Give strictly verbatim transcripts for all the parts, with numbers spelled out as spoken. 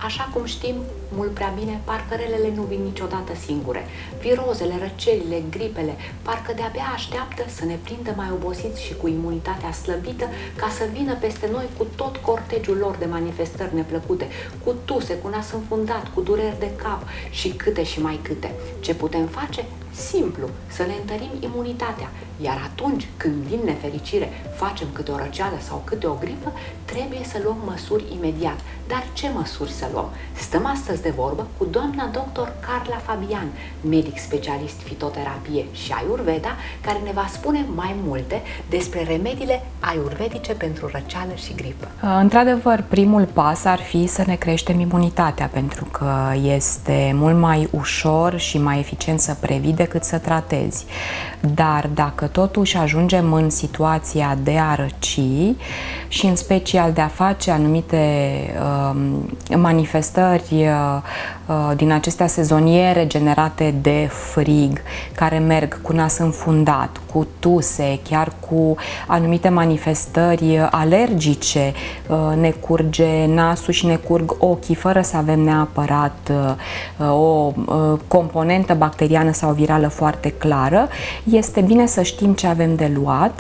Așa cum știm mult prea bine, parcă relele nu vin niciodată singure. Virozele, răcelile, gripele, parcă de-abia așteaptă să ne prindă mai obosiți și cu imunitatea slăbită ca să vină peste noi cu tot cortegiul lor de manifestări neplăcute, cu tuse, cu nas înfundat, cu dureri de cap și câte și mai câte. Ce putem face? Simplu, să ne întărim imunitatea, iar atunci când din nefericire facem câte o răceală sau câte o gripă, trebuie să luăm măsuri imediat. Dar ce măsuri să luăm? Stăm astăzi de vorbă cu doamna doctor Carla Fabian, medic specialist fitoterapie și ayurveda, care ne va spune mai multe despre remediile ayurvedice pentru răceală și gripă. Într-adevăr, primul pas ar fi să ne creștem imunitatea, pentru că este mult mai ușor și mai eficient să previi decât să tratezi. Dar dacă totuși ajungem în situația de a răci și în special de a face anumite uh, manifestări uh, din acestea sezoniere generate de frig, care merg cu nas înfundat, cu tuse, chiar cu anumite manifestări alergice, uh, ne curge nasul și ne curg ochii fără să avem neapărat uh, o uh, componentă bacteriană sau virală foarte clară, este bine să știm ce avem de luat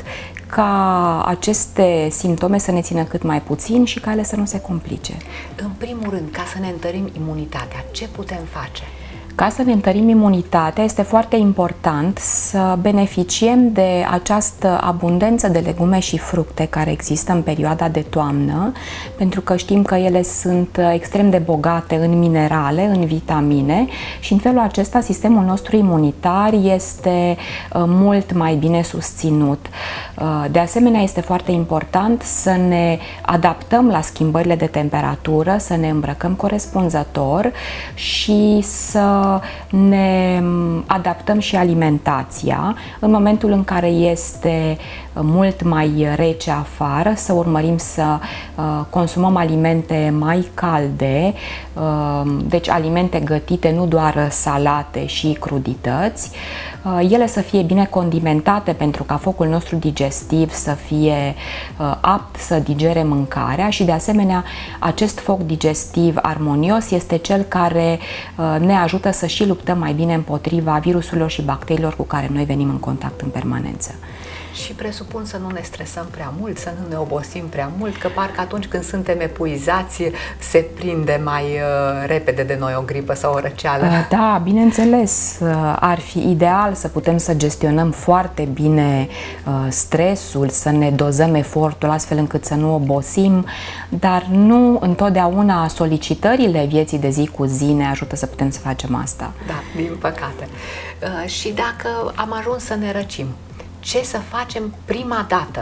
ca aceste simptome să ne țină cât mai puțin și ca ele să nu se complice. În primul rând, ca să ne întărim imunitatea, ce putem face? Ca să ne întărim imunitatea, este foarte important să beneficiem de această abundență de legume și fructe care există în perioada de toamnă, pentru că știm că ele sunt extrem de bogate în minerale, în vitamine și în felul acesta sistemul nostru imunitar este mult mai bine susținut. De asemenea, este foarte important să ne adaptăm la schimbările de temperatură, să ne îmbrăcăm corespunzător și să ne adaptăm și alimentația. În momentul în care este mult mai rece afară, să urmărim să consumăm alimente mai calde, deci alimente gătite, nu doar salate și crudități. Ele să fie bine condimentate pentru ca focul nostru digestiv să fie apt să digere mâncarea și de asemenea acest foc digestiv armonios este cel care ne ajută să și luptăm mai bine împotriva virusurilor și bacteriilor cu care noi venim în contact în permanență. Și presupun să nu ne stresăm prea mult, să nu ne obosim prea mult, că parcă atunci când suntem epuizați se prinde mai uh, repede de noi o gripă sau o răceală. Da, bineînțeles, ar fi ideal să putem să gestionăm foarte bine uh, stresul, să ne dozăm efortul astfel încât să nu obosim, dar nu întotdeauna solicitările vieții de zi cu zi ne ajută să putem să facem asta. Da, din păcate. Uh, și dacă am ajuns să ne răcim, ce să facem prima dată?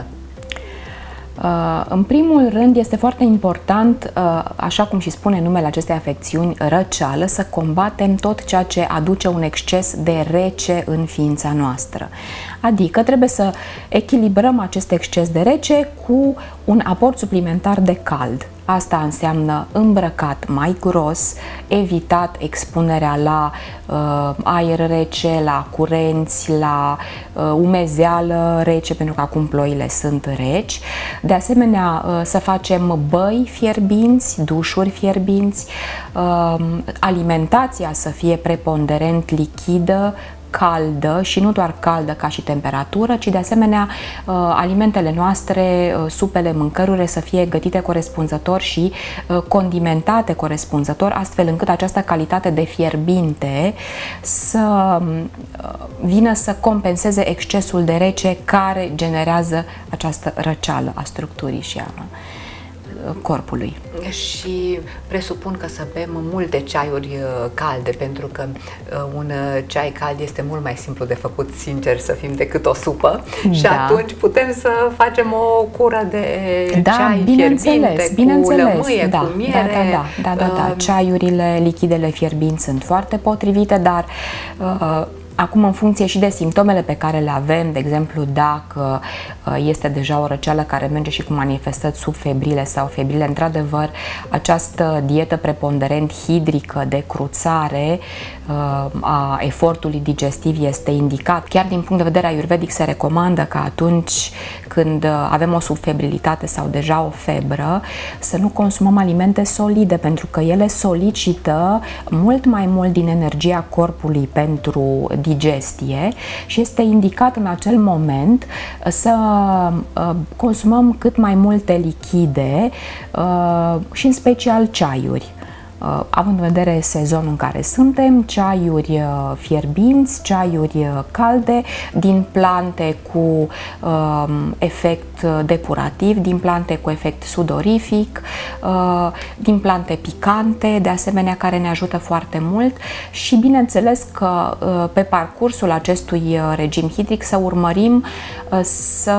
În primul rând, este foarte important, așa cum și spune numele acestei afecțiuni, răceală, să combatem tot ceea ce aduce un exces de rece în ființa noastră. Adică trebuie să echilibrăm acest exces de rece cu un aport suplimentar de cald. Asta înseamnă îmbrăcat mai gros, evitat expunerea la uh, aer rece, la curenți, la uh, umezeală rece, pentru că acum ploile sunt reci. De asemenea, uh, să facem băi fierbinți, dușuri fierbinți, uh, alimentația să fie preponderent lichidă, caldă și nu doar caldă ca și temperatură, ci de asemenea alimentele noastre, supele, mâncărurile să fie gătite corespunzător și condimentate corespunzător, astfel încât această calitate de fierbinte să vină să compenseze excesul de rece care generează această răceală a structurii și a corpului. Și presupun că să bem multe ceaiuri calde, pentru că un ceai cald este mult mai simplu de făcut, sincer să fim, decât o supă. Da. Și atunci putem să facem o cură de da, ceai fierbinte, cu lămâie, da, cu miere. Da, da, da, da, da, da. Ceaiurile, lichidele fierbinți sunt foarte potrivite, dar uh, Acum, în funcție și de simptomele pe care le avem, de exemplu, dacă este deja o răceală care merge și cu manifestări subfebrile sau febrile, într-adevăr, această dietă preponderent hidrică de cruțare a efortului digestiv este indicat. Chiar din punct de vedere ayurvedic se recomandă că atunci când avem o subfebrilitate sau deja o febră, să nu consumăm alimente solide, pentru că ele solicită mult mai mult din energia corpului pentru digestie și este indicat în acel moment să consumăm cât mai multe lichide și în special ceaiuri. Având în vedere sezonul în care suntem, ceaiuri fierbinți, ceaiuri calde, din plante cu uh, efect depurativ, din plante cu efect sudorific, uh, din plante picante, de asemenea, care ne ajută foarte mult și bineînțeles că uh, pe parcursul acestui regim hidric să urmărim uh, să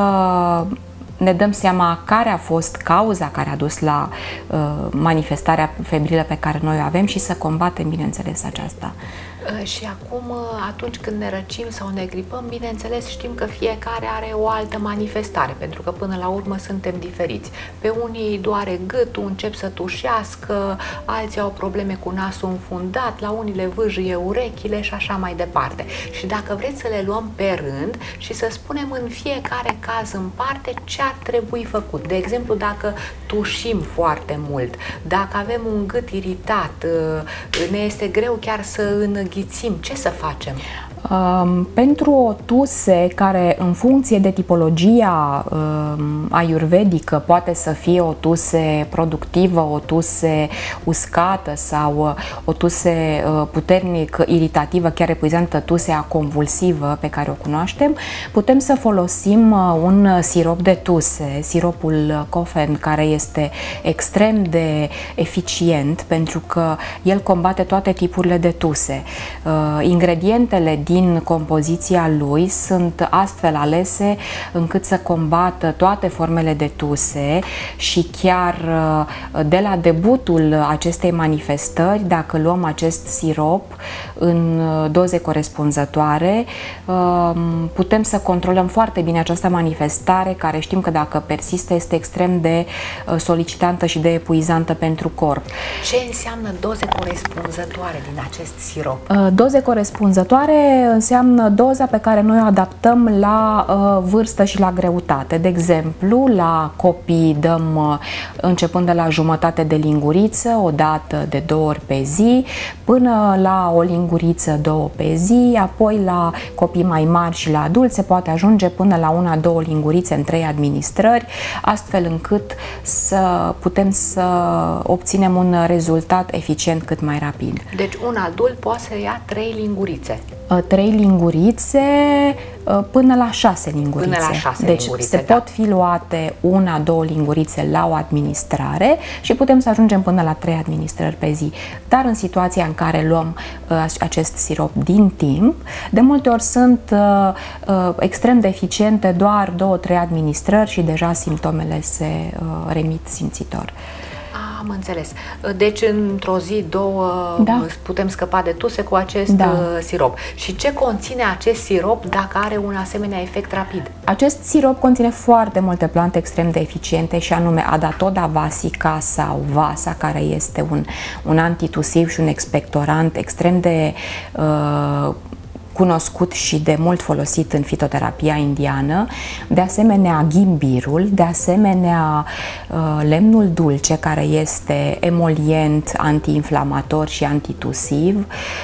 ne dăm seama care a fost cauza care a dus la uh, manifestarea febrilă pe care noi o avem și să combatem, bineînțeles, aceasta. Și acum, atunci când ne răcim sau ne gripăm, bineînțeles știm că fiecare are o altă manifestare, pentru că până la urmă suntem diferiți. Pe unii îi doare gâtul, încep să tușească, alții au probleme cu nasul înfundat, la unii le vâjie urechile și așa mai departe. Și dacă vreți să le luăm pe rând și să spunem în fiecare caz în parte ce ar trebui făcut. De exemplu, dacă tușim foarte mult, dacă avem un gât iritat, ne este greu chiar să înghițim, ce să facem? Um, pentru o tuse care, în funcție de tipologia um, ayurvedică, poate să fie o tuse productivă, o tuse uscată sau o tuse uh, puternic iritativă, chiar epuizantă, tusea convulsivă pe care o cunoaștem, putem să folosim uh, un sirop de tuse, siropul Cofen, care este extrem de eficient pentru că el combate toate tipurile de tuse. Uh, ingredientele din compoziția lui sunt astfel alese încât să combată toate formele de tuse și chiar de la debutul acestei manifestări, dacă luăm acest sirop în doze corespunzătoare, putem să controlăm foarte bine această manifestare, care știm că dacă persistă este extrem de solicitantă și de epuizantă pentru corp. Ce înseamnă doze corespunzătoare din acest sirop? Doze corespunzătoare înseamnă doza pe care noi o adaptăm la uh, vârstă și la greutate. De exemplu, la copii dăm uh, începând de la jumătate de linguriță, o dată de două ori pe zi, până la o linguriță, două pe zi, apoi la copii mai mari și la adulți se poate ajunge până la una, două lingurițe în trei administrări, astfel încât să putem să obținem un rezultat eficient cât mai rapid. Deci un adult poate să ia trei lingurițe. Trei lingurițe până la șase lingurițe. Până la șase deci lingurițe, se da. pot fi luate una, două lingurițe la o administrare și putem să ajungem până la trei administrări pe zi. Dar în situația în care luăm uh, acest sirop din timp, de multe ori sunt uh, uh, extrem de eficiente doar două, trei administrări și deja simptomele se uh, remit simțitor. Am înțeles. Deci, într-o zi, două, da. putem scăpa de tuse cu acest da. sirop. Și ce conține acest sirop dacă are un asemenea efect rapid? Acest sirop conține foarte multe plante extrem de eficiente și anume Adatoda vasica sau Vasa, care este un, un antitusiv și un expectorant extrem de uh, cunoscut și de mult folosit în fitoterapia indiană, de asemenea ghimbirul, de asemenea lemnul dulce, care este emolient, antiinflamator și antitusiv,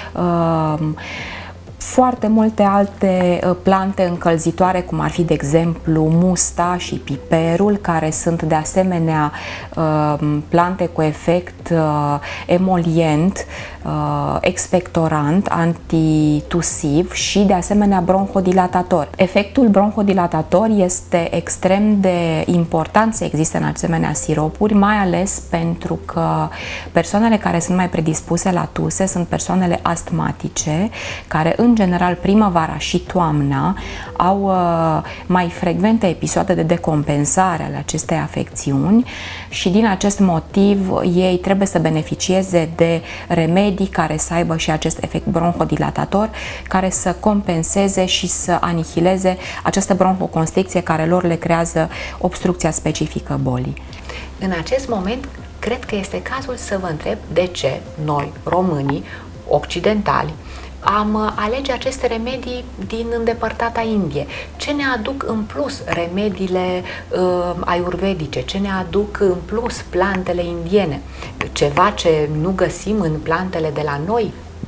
foarte multe alte plante încălzitoare, cum ar fi, de exemplu, musta și piperul, care sunt de asemenea plante cu efect emolient, expectorant, antitusiv și de asemenea bronhodilatator. Efectul bronhodilatator este extrem de important să existe în asemenea siropuri, mai ales pentru că persoanele care sunt mai predispuse la tuse sunt persoanele astmatice, care în general primăvara și toamna au mai frecvente episoade de decompensare ale acestei afecțiuni și din acest motiv ei trebuie să beneficieze de remedii remedii care să aibă și acest efect bronhodilatator, care să compenseze și să anihileze această bronhoconstricție care lor le creează obstrucția specifică bolii. În acest moment, cred că este cazul să vă întreb de ce noi, românii occidentali, am alege aceste remedii din îndepărtata Indie. Ce ne aduc în plus remediile uh, ayurvedice? Ce ne aduc în plus plantele indiene? Ceva ce nu găsim în plantele de la noi?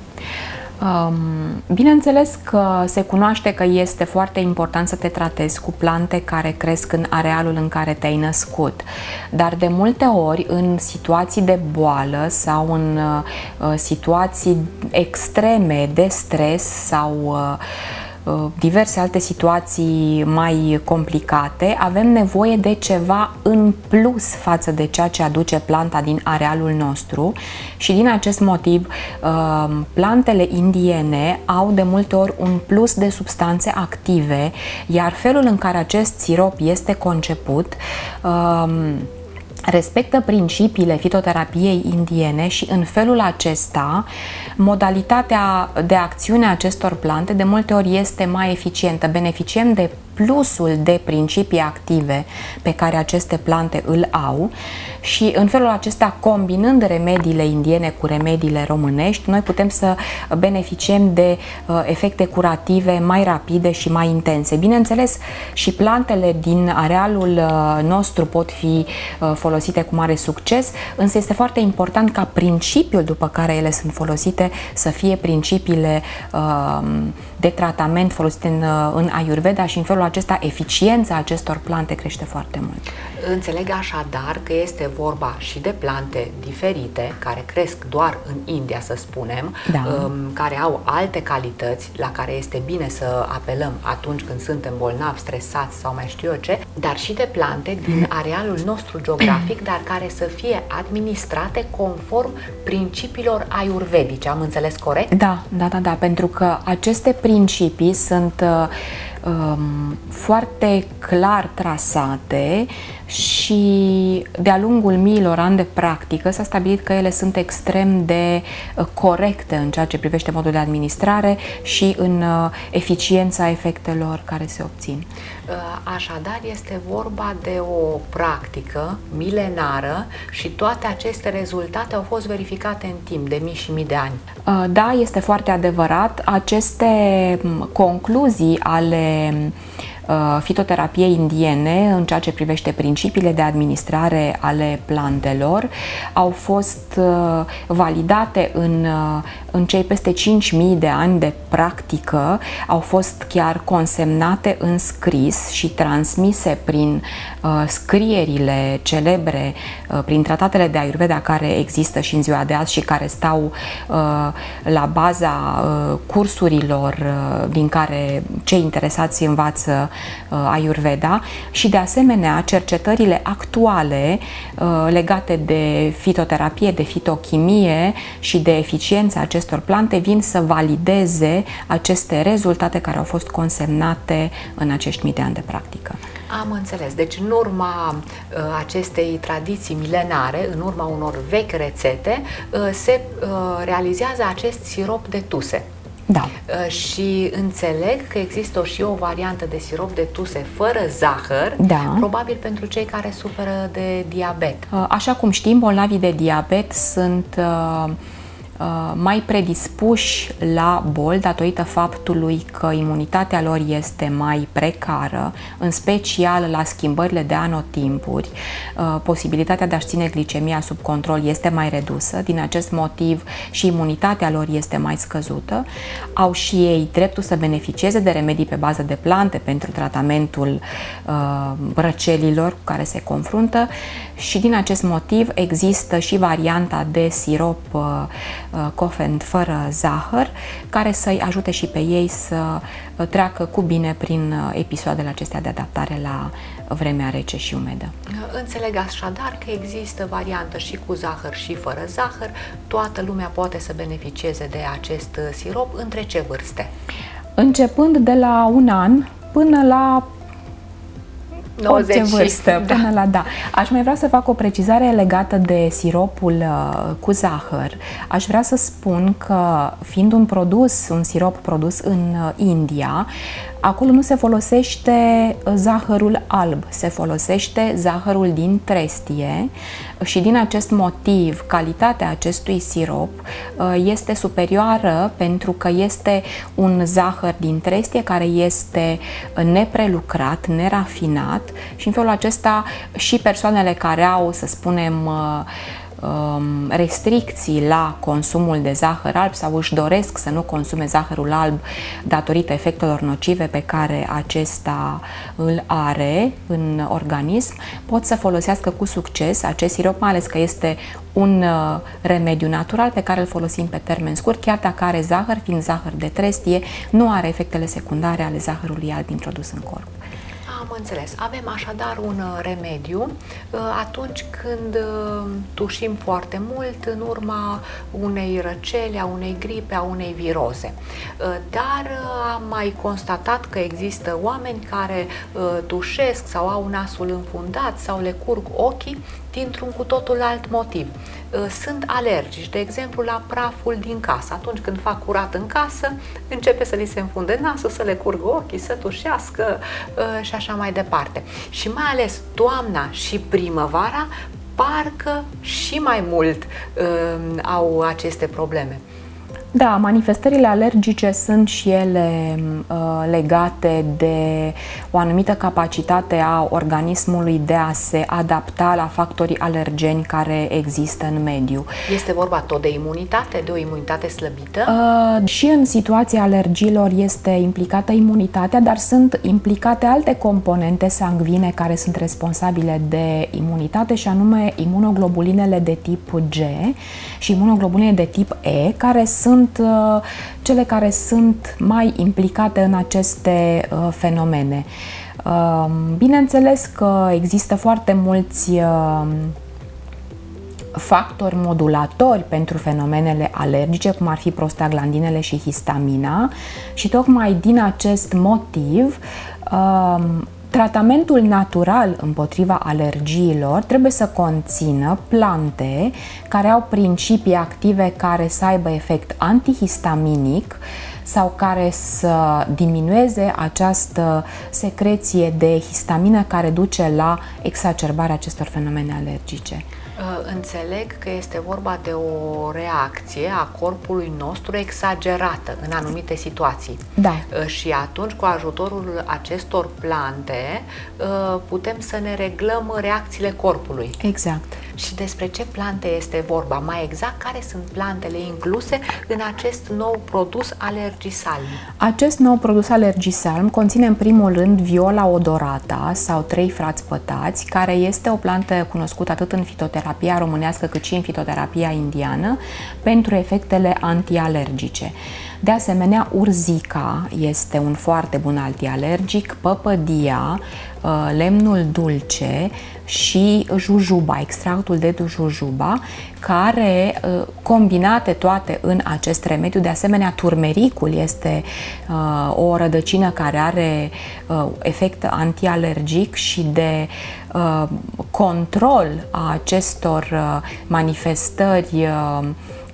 Bineînțeles că se cunoaște că este foarte important să te tratezi cu plante care cresc în arealul în care te-ai născut, dar de multe ori în situații de boală sau în situații extreme de stres sau diverse alte situații mai complicate, avem nevoie de ceva în plus față de ceea ce aduce planta din arealul nostru și din acest motiv plantele indiene au de multe ori un plus de substanțe active, iar felul în care acest sirop este conceput respectă principiile fitoterapiei indiene și în felul acesta modalitatea de acțiune a acestor plante de multe ori este mai eficientă. Beneficiem de plusul de principii active pe care aceste plante îl au și în felul acesta, combinând remediile indiene cu remediile românești, noi putem să beneficiem de uh, efecte curative mai rapide și mai intense. Bineînțeles, și plantele din arealul uh, nostru pot fi uh, folosite cu mare succes, însă este foarte important ca principiul după care ele sunt folosite să fie principiile uh, de tratament folosite în, în Ayurveda și în felul acesta eficiența acestor plante crește foarte mult. Înțeleg așadar că este vorba și de plante diferite, care cresc doar în India, să spunem, da. care au alte calități la care este bine să apelăm atunci când suntem bolnavi, stresați sau mai știu eu ce, dar și de plante din arealul nostru geografic, dar care să fie administrate conform principiilor ayurvedice. Am înțeles corect? Da, da, da, da, pentru că aceste principii sunt uh, um, foarte clar trasate și de-a lungul miilor ani de practică s-a stabilit că ele sunt extrem de uh, corecte în ceea ce privește modul de administrare și în uh, eficiența efectelor care se obțin. Așadar, este vorba de o practică milenară și toate aceste rezultate au fost verificate în timp de mii și mii de ani. Da, este foarte adevărat. Aceste concluzii ale fitoterapiei indiene în ceea ce privește principiile de administrare ale plantelor au fost validate în, în cei peste cinci mii de ani de practică, au fost chiar consemnate în scris și transmise prin uh, scrierile celebre, uh, prin tratatele de Ayurveda care există și în ziua de azi și care stau uh, la baza uh, cursurilor uh, din care cei interesați învață uh, Ayurveda și de asemenea cercetările actuale uh, legate de fitoterapie, de fitochimie și de eficiența acestor plante vin să valideze aceste rezultate care au fost consemnate în acești mii de ani de practică. Am înțeles. Deci în urma uh, acestei tradiții milenare, în urma unor vechi rețete, uh, se uh, realizează acest sirop de tuse. Da. Uh, și înțeleg că există și o variantă de sirop de tuse fără zahăr, da. Probabil pentru cei care suferă de diabet. Uh, așa cum știm, bolnavii de diabet sunt uh, mai predispuși la boli datorită faptului că imunitatea lor este mai precară, în special la schimbările de anotimpuri. Posibilitatea de a-și ține glicemia sub control este mai redusă, din acest motiv și imunitatea lor este mai scăzută. Au și ei dreptul să beneficieze de remedii pe bază de plante pentru tratamentul răcelilor cu care se confruntă și din acest motiv există și varianta de sirop Coffend fără zahăr, care să-i ajute și pe ei să treacă cu bine prin episoadele acestea de adaptare la vremea rece și umedă. Înțeleg așadar că există variantă și cu zahăr și fără zahăr. Toată lumea poate să beneficieze de acest sirop. Între ce vârste? Începând de la un an până la nouăzeci orice vârstă, da. până la da. Aș mai vrea să fac o precizare legată de siropul uh, cu zahăr. Aș vrea să spun că, fiind un produs, un sirop produs în uh, India, acolo nu se folosește zahărul alb, se folosește zahărul din trestie și din acest motiv calitatea acestui sirop este superioară, pentru că este un zahăr din trestie care este neprelucrat, nerafinat și în felul acesta și persoanele care au, să spunem, restricții la consumul de zahăr alb sau își doresc să nu consume zahărul alb datorită efectelor nocive pe care acesta îl are în organism, pot să folosească cu succes acest sirop, mai ales că este un remediu natural pe care îl folosim pe termen scurt, chiar dacă are zahăr, fiind zahăr de trestie, nu are efectele secundare ale zahărului alb introdus în corp. Am înțeles. Avem așadar un remediu atunci când tușim foarte mult în urma unei răceli, a unei gripe, a unei viroze. Dar am mai constatat că există oameni care tușesc sau au nasul înfundat sau le curg ochii dintr-un cu totul alt motiv. Sunt alergici, de exemplu, la praful din casă. Atunci când fac curat în casă, începe să li se înfunde nasul, să le curgă ochii, să tușească și așa mai departe. Și mai ales toamna și primăvara, parcă și mai mult uh, au aceste probleme. Da, manifestările alergice sunt și ele uh, legate de o anumită capacitate a organismului de a se adapta la factorii alergeni care există în mediu. Este vorba tot de imunitate, de o imunitate slăbită? Uh, și în situația alergiilor este implicată imunitatea, dar sunt implicate alte componente sanguine care sunt responsabile de imunitate, și anume imunoglobulinele de tip G și imunoglobulinele de tip E, care sunt cele care sunt mai implicate în aceste uh, fenomene. Uh, bineînțeles că există foarte mulți uh, factori modulatori pentru fenomenele alergice, cum ar fi prostaglandinele și histamina, și tocmai din acest motiv uh, tratamentul natural împotriva alergiilor trebuie să conțină plante care au principii active care să aibă efect antihistaminic sau care să diminueze această secreție de histamină care duce la exacerbarea acestor fenomene alergice. Înțeleg că este vorba de o reacție a corpului nostru exagerată în anumite situații. Da. Și atunci, cu ajutorul acestor plante, putem să ne reglăm reacțiile corpului. Exact. Și despre ce plante este vorba? Mai exact, care sunt plantele incluse în acest nou produs Alergisalm? Acest nou produs Alergisalm conține în primul rând Viola odorata sau trei frați pătați, care este o plantă cunoscută atât în fitoterapia românească cât și în fitoterapia indiană pentru efectele antialergice. De asemenea, urzica este un foarte bun antialergic, păpădia, lemnul dulce și jujuba, extractul de jujuba, care, combinate toate în acest remediu, de asemenea turmericul este uh, o rădăcină care are uh, efect antialergic și de uh, control a acestor uh, manifestări uh,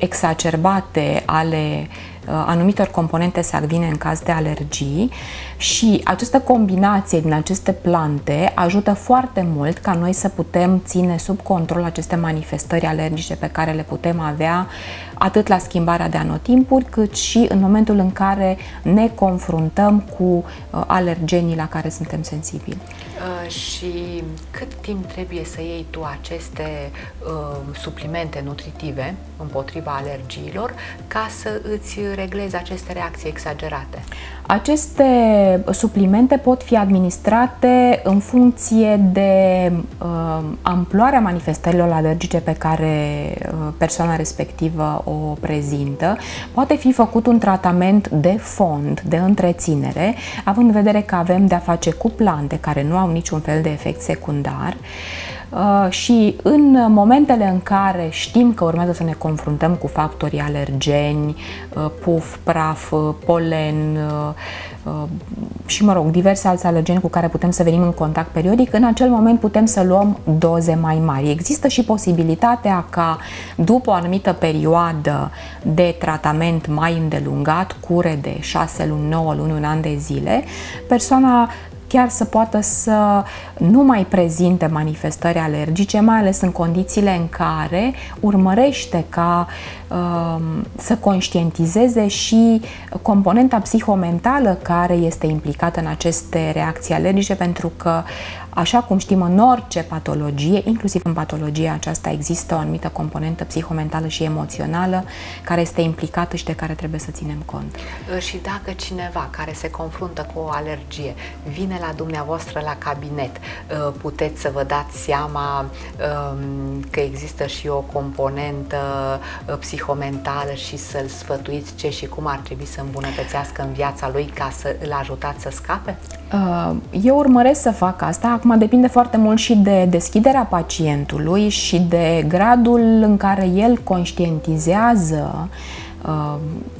exacerbate ale anumitor componente sanguine în caz de alergii, și această combinație din aceste plante ajută foarte mult ca noi să putem ține sub control aceste manifestări alergice pe care le putem avea atât la schimbarea de anotimpuri, cât și în momentul în care ne confruntăm cu alergenii la care suntem sensibili. Uh, și cât timp trebuie să iei tu aceste uh, suplimente nutritive împotriva alergiilor ca să îți reglezi aceste reacții exagerate? Aceste suplimente pot fi administrate în funcție de uh, amploarea manifestărilor alergice pe care uh, persoana respectivă o prezintă. Poate fi făcut un tratament de fond, de întreținere, având în vedere că avem de-a face cu plante care nu au niciun fel de efect secundar. Uh, și în momentele în care știm că urmează să ne confruntăm cu factorii alergeni, uh, puf, praf, uh, polen, uh, și, mă rog, diverse alți alergeni cu care putem să venim în contact periodic, în acel moment putem să luăm doze mai mari. Există și posibilitatea ca după o anumită perioadă de tratament mai îndelungat, cure de șase luni, nouă luni, un an de zile, persoana chiar să poată să nu mai prezinte manifestări alergice, mai ales în condițiile în care urmărește ca uh, să conștientizeze și componenta psihomentală care este implicată în aceste reacții alergice, pentru că, așa cum știm, în orice patologie, inclusiv în patologia aceasta, există o anumită componentă psihomentală și emoțională care este implicată și de care trebuie să ținem cont. Și dacă cineva care se confruntă cu o alergie vine la dumneavoastră la cabinet, puteți să vă dați seama că există și o componentă psihomentală și să-l sfătuiți ce și cum ar trebui să îmbunătățească în viața lui ca să îl ajutați să scape? Eu urmăresc să fac asta. Acum depinde foarte mult și de deschiderea pacientului și de gradul în care el conștientizează uh,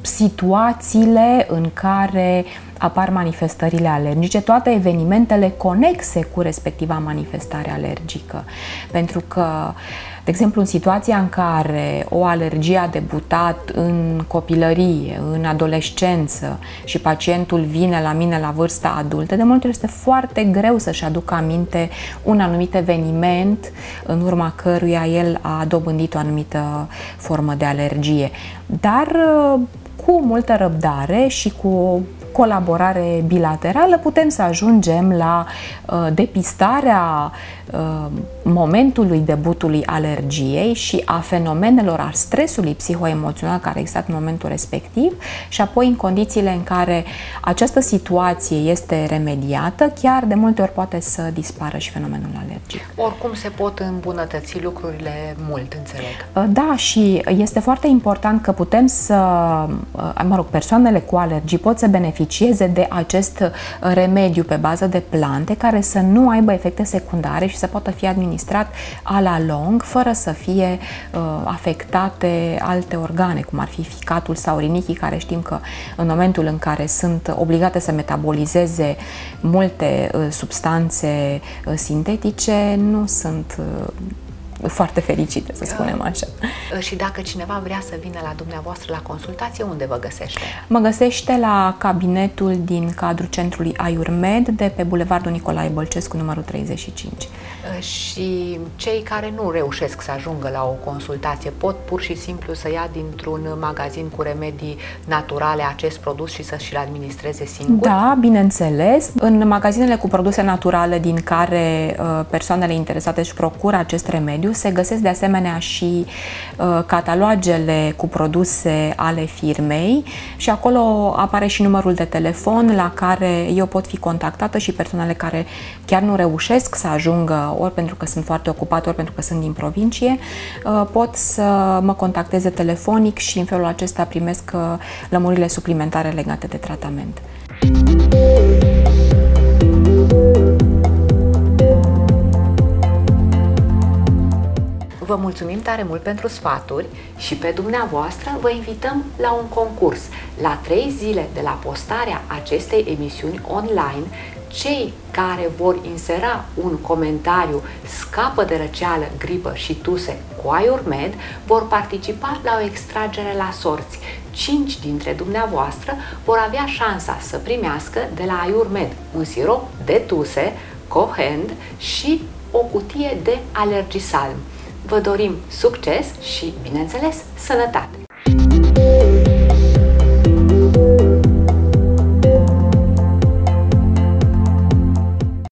situațiile în care apar manifestările alergice, toate evenimentele conexe cu respectiva manifestare alergică. Pentru că, de exemplu, în situația în care o alergie a debutat în copilărie, în adolescență și pacientul vine la mine la vârsta adultă, de multe ori este foarte greu să-și aducă aminte un anumit eveniment în urma căruia el a dobândit o anumită formă de alergie. Dar cu multă răbdare și cu colaborare bilaterală putem să ajungem la uh, depistarea uh, momentului debutului alergiei și a fenomenelor, a stresului psihoemoțional care a existat în momentul respectiv și apoi, în condițiile în care această situație este remediată, chiar de multe ori poate să dispară și fenomenul alergic. Oricum se pot îmbunătăți lucrurile mult, înțeleg. Uh, da, și este foarte important că putem să, uh, mă rog, persoanele cu alergii pot să beneficieze de acest remediu pe bază de plante care să nu aibă efecte secundare și să poată fi administrat a la lung, fără să fie uh, afectate alte organe, cum ar fi ficatul sau rinichii, care știm că în momentul în care sunt obligate să metabolizeze multe uh, substanțe uh, sintetice, nu sunt uh, foarte fericite, să spunem așa. Și dacă cineva vrea să vină la dumneavoastră la consultație, unde vă găsește? Mă găsește la cabinetul din cadrul centrului AyurMed de pe Bulevardul Nicolae Bălcescu, numărul treizeci și cinci. Și cei care nu reușesc să ajungă la o consultație pot pur și simplu să ia dintr-un magazin cu remedii naturale acest produs și să și-l administreze singur? Da, bineînțeles. În magazinele cu produse naturale din care uh, persoanele interesate își procură acest remediu, se găsesc de asemenea și uh, catalogele cu produse ale firmei și acolo apare și numărul de telefon la care eu pot fi contactată și persoanele care chiar nu reușesc să ajungă, ori pentru că sunt foarte ocupate, ori pentru că sunt din provincie, uh, pot să mă contacteze telefonic și în felul acesta primesc uh, lămurile suplimentare legate de tratament. Vă mulțumim tare mult pentru sfaturi și pe dumneavoastră vă invităm la un concurs. La trei zile de la postarea acestei emisiuni online, cei care vor insera un comentariu "scapă de răceală, gripă și tuse cu AyurMed" vor participa la o extragere la sorți. Cinci dintre dumneavoastră vor avea șansa să primească de la AyurMed un sirop de tuse, Cohend și o cutie de Allergisalm. Vă dorim succes și, bineînțeles, sănătate!